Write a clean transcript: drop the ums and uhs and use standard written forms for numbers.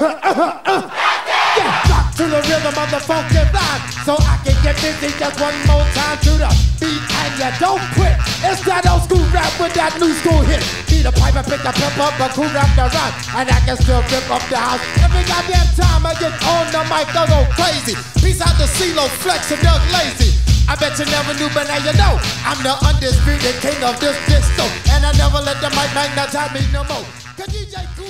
Yeah, rock to the rhythm of the funky rhyme, so I can get busy just one more time to the beat and you don't quit. It's that old school rap with that new school hit. Need a pipe and pick a pep up, a cool rap the rhyme, and I can still rip up the house. Every goddamn time I get on the mic, I go crazy. Peace out to CeeLo, Flex, and Doug Lazy. I bet you never knew, but now you know I'm the undisputed king of this disco, and I never let the mic magnetize me no more. 'Cause DJ